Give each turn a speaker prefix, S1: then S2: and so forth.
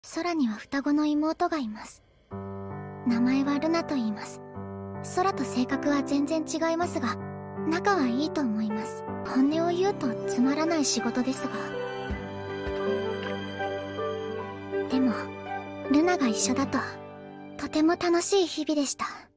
S1: 空には双子の妹がいます。名前はルナと言います。空と性格は全然違いますが、仲はいいと思います。本音を言うとつまらない仕事ですが。でも、ルナが一緒だと、とても楽しい日々でした。